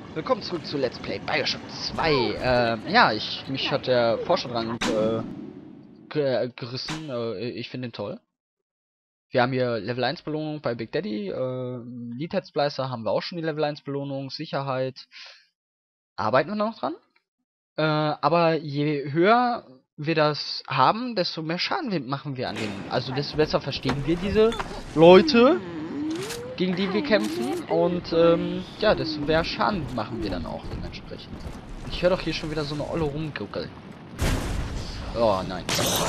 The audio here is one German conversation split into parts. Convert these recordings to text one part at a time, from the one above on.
Willkommen zurück zu Let's Play Bioshock 2. Ja, mich hat der Forscherrang gerissen. Ich finde ihn toll. Wir haben hier Level 1 Belohnung bei Big Daddy. Lead Head Splicer haben wir auch schon die Level 1 Belohnung. Sicherheit. Arbeiten wir noch dran. Aber je höher wir das haben, desto mehr Schaden machen wir an denen. Also desto besser verstehen wir diese Leute, gegen die wir kämpfen, und ja, desto mehr Schaden machen wir dann auch dementsprechend. Ich höre doch hier schon wieder so eine Olle rumguckeln. Oh nein.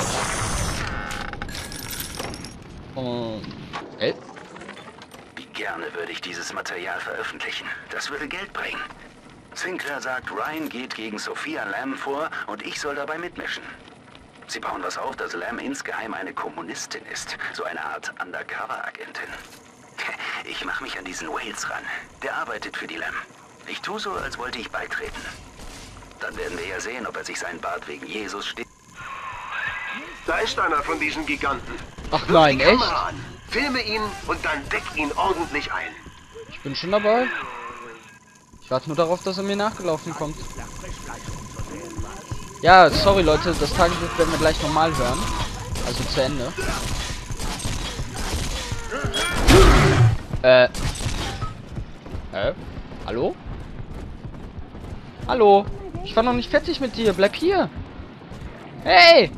Und Wie gerne würde ich dieses Material veröffentlichen. Das würde Geld bringen. Sinclair sagt, Ryan geht gegen Sophia Lamb vor und ich soll dabei mitmischen. Sie bauen was auf, dass Lamb insgeheim eine Kommunistin ist. So eine Art Undercover-Agentin. Ich mache mich an diesen Wales ran. Der arbeitet für die Lamb. Ich tue so, als wollte ich beitreten. Dann werden wir ja sehen, ob er sich seinen Bart wegen Jesus steht. Da ist einer von diesen Giganten. ach nein, Die echt? Kamera an. Filme ihn und dann deck ihn ordentlich ein. Ich bin schon dabei. Ich warte nur darauf, dass er mir nachgelaufen kommt. Ja, sorry Leute, das Tagebuch werden wir gleich normal hören. Also zu Ende. Hallo? Hallo? Ich war noch nicht fertig mit dir. Bleib hier. Hey!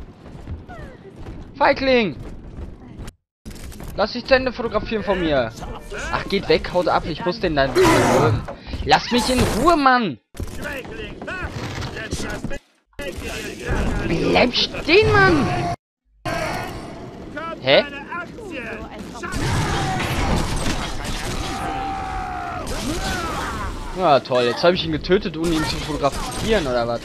Feigling! Lass dich zu Ende fotografieren von mir. Ach, geht weg, haut ab. Ich muss den dann folgen. Lass mich in Ruhe, Mann! Bleib stehen, Mann! Hä? Ja, toll. Jetzt habe ich ihn getötet, ohne ihn zu fotografieren, oder was?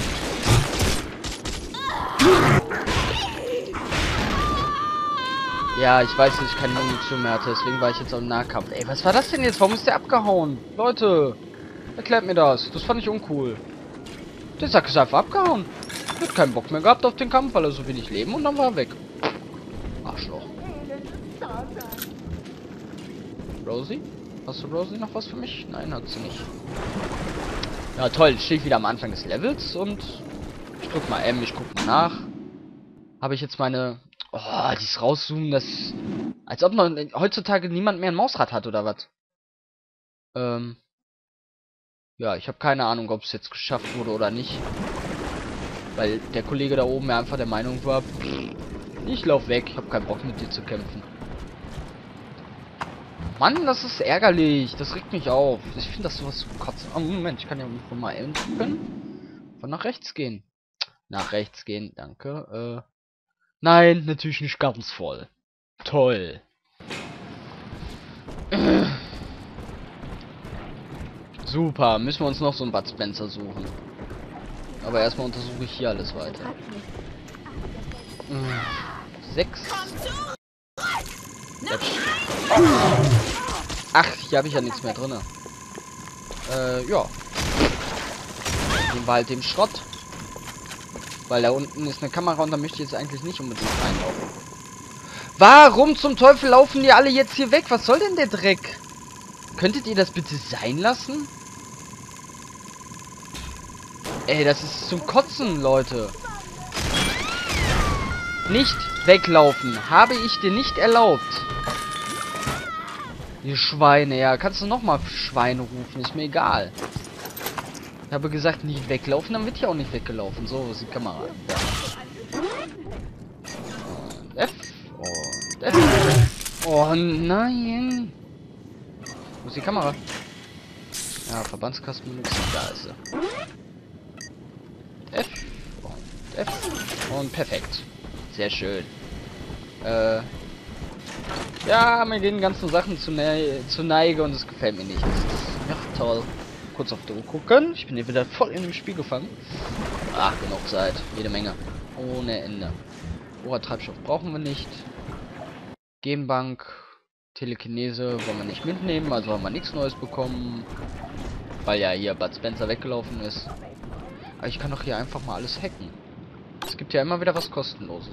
Ja, ich weiß, dass ich keine Munition mehr hatte, deswegen war ich jetzt am Nahkampf. Ey, was war das denn jetzt? Warum ist der abgehauen? Leute, erklärt mir das. Das fand ich uncool. Der Sack ist einfach abgehauen. Er hat keinen Bock mehr gehabt auf den Kampf, weil er so wenig Leben, und dann war er weg. Arschloch. Rosie? Hast du Rosie noch was für mich? Nein, hat sie nicht. Ja, toll. Stehe ich wieder am Anfang des Levels und ich drück mal M, ich guck mal nach. Habe ich jetzt meine... Oh, dieses Rauszoomen, das... Als ob man heutzutage niemand mehr ein Mausrad hat, oder was? Ja, ich habe keine Ahnung, ob es jetzt geschafft wurde oder nicht. Weil der Kollege da oben ja einfach der Meinung war, ich lauf weg, ich habe keinen Bock mit dir zu kämpfen. Mann, das ist ärgerlich. Das regt mich auf. Ich finde das sowas zu kotzen. Oh, Moment, ich kann ja von mal M drücken. Von nach rechts gehen. Nach rechts gehen, danke. Nein, natürlich nicht ganz voll. Toll. Super, müssen wir uns noch so einen Bud Spencer suchen. Aber erstmal untersuche ich hier alles weiter. 6. Ach, hier habe ich ja nichts mehr drin. Ja. Nehmen wir halt den Schrott. Weil da unten ist eine Kamera und da möchte ich jetzt eigentlich nicht unbedingt reinlaufen. Warum zum Teufel laufen die alle jetzt hier weg? Was soll denn der Dreck? Könntet ihr das bitte sein lassen? Ey, das ist zum Kotzen, Leute. Nicht weglaufen. Habe ich dir nicht erlaubt. Die Schweine, ja. Kannst du nochmal Schweine rufen? Ist mir egal. Ich habe gesagt, nicht weglaufen, dann wird hier auch nicht weggelaufen. So ist die Kamera. Ja. Und F. Und F. Oh nein. Wo ist die Kamera? Ja, Verbandskasten benutzt. Da ist sie. F. Und F. Und perfekt. Sehr schön. Ja, mir gehen ganzen Sachen zu Neige und es gefällt mir nicht. Ja, toll. Kurz auf die Uhr gucken. Ich bin hier wieder voll in dem Spiel gefangen. Ach, genug Zeit. Jede Menge. Ohne Ende. Treibstoff brauchen wir nicht. Genbank. Telekinese wollen wir nicht mitnehmen. Also haben wir nichts Neues bekommen. Weil ja hier Bud Spencer weggelaufen ist. Aber ich kann doch hier einfach mal alles hacken. Es gibt ja immer wieder was Kostenloses.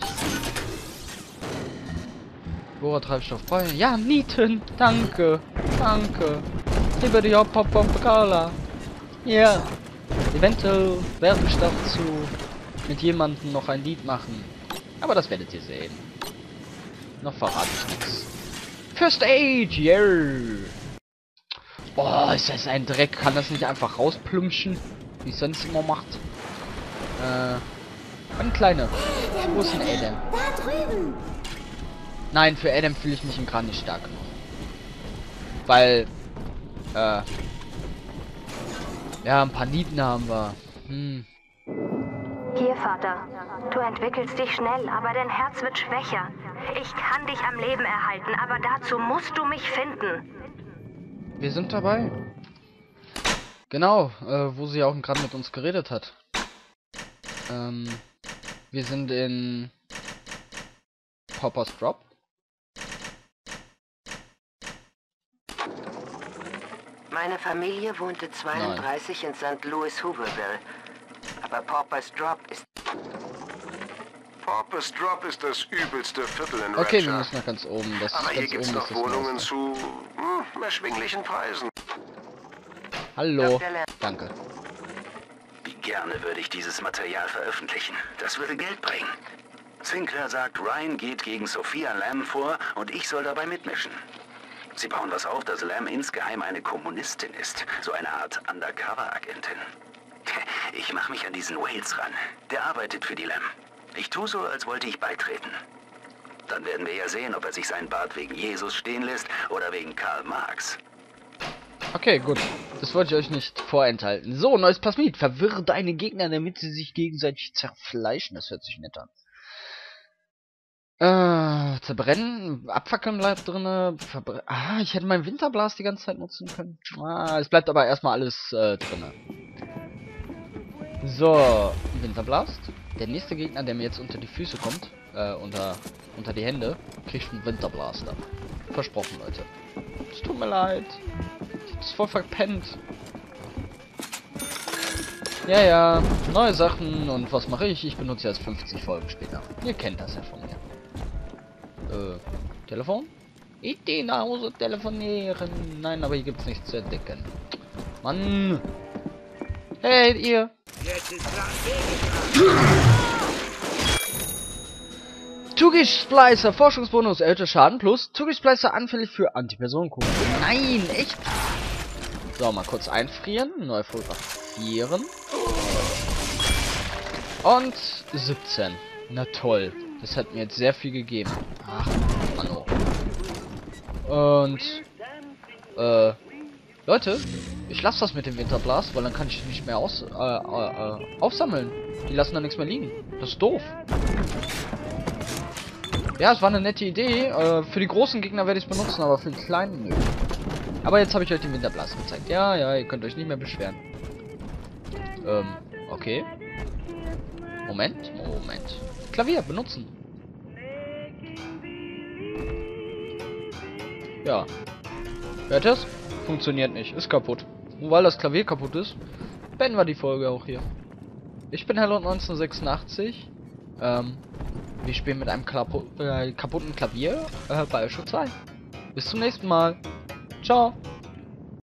Treibstoff brauchen. Ja, Nieten. Danke. Danke. Über die Hop-Hop-Pompe Cola. Ja. Eventuell werde ich dazu mit jemandem noch ein Lied machen. Aber das werdet ihr sehen. Noch verrate ich nichts. First Aid, yeah. Oh, ist das ein Dreck. Kann das nicht einfach rausplumpschen, wie es sonst immer macht? Ein kleiner. Wo ist denn Adam? Da drüben. Nein, für Adam fühle ich mich gerade nicht stark genug. Weil, ja, ein paar Nieten haben wir. Hier, Vater. Du entwickelst dich schnell, aber dein Herz wird schwächer. Ich kann dich am Leben erhalten, aber dazu musst du mich finden. Wir sind dabei. Genau, wo sie auch gerade mit uns geredet hat. Wir sind in Popper's Drop. Meine Familie wohnte 32 in St. Louis, Hooverville. Aber Pauper's Drop ist... Pauper's Drop ist das übelste Viertel in Okay, wir Rapture. müssen nach ganz oben. Das Aber hier ganz gibt's oben noch ist das Wohnungen Neueste. zu erschwinglichen Preisen. Hallo. Danke. Wie gerne würde ich dieses Material veröffentlichen. Das würde Geld bringen. Sinclair sagt, Ryan geht gegen Sophia Lamb vor und ich soll dabei mitmischen. Sie bauen was auf, dass Lamb insgeheim eine Kommunistin ist. So eine Art Undercover-Agentin. Ich mache mich an diesen Wales ran. Der arbeitet für die Lamb. Ich tue so, als wollte ich beitreten. Dann werden wir ja sehen, ob er sich seinen Bart wegen Jesus stehen lässt oder wegen Karl Marx. Okay, gut. Das wollte ich euch nicht vorenthalten. So, neues Plasmid. Verwirre deine Gegner, damit sie sich gegenseitig zerfleischen. Das hört sich nett an. Zerbrennen. Abfackeln bleibt drinne. Ich hätte meinen Winterblast die ganze Zeit nutzen können. Es bleibt aber erstmal alles drinne. So, Winterblast. Der nächste Gegner, der mir jetzt unter die Füße kommt, unter die Hände, kriegt einen Winterblaster. Versprochen, Leute. Es tut mir leid. Ich hab's voll verpennt. Ja, neue Sachen und was mache ich? Ich benutze jetzt 50 Folgen später. Ihr kennt das ja von mir. Telefon? Idee nach Hause telefonieren. Nein, aber hier gibt's nichts zu entdecken. Mann. Hey, ihr. Tugi-Splicer, Forschungsbonus, erhöhter Schaden plus Tugi-Splicer anfällig für Antipersonenkugeln. Nein, echt? So, mal kurz einfrieren, neu fotografieren. Und 17. Na toll. Das hat mir jetzt sehr viel gegeben. Ach, Mann. Und, Leute, ich lasse das mit dem Winterblast, weil dann kann ich nicht mehr aufsammeln. Die lassen da nichts mehr liegen. Das ist doof. Ja, es war eine nette Idee. Für die großen Gegner werde ich es benutzen, aber für die kleinen nö. Aber jetzt habe ich euch den Winterblast gezeigt. Ja, ihr könnt euch nicht mehr beschweren. Okay. Moment. Klavier benutzen. Ja. Hört es? Funktioniert nicht. Ist kaputt. Und weil das Klavier kaputt ist, beenden wir die Folge auch hier. Ich bin Hello 1986. Wir spielen mit einem kaputten Klavier bei Earthshot 2. Bis zum nächsten Mal. Ciao.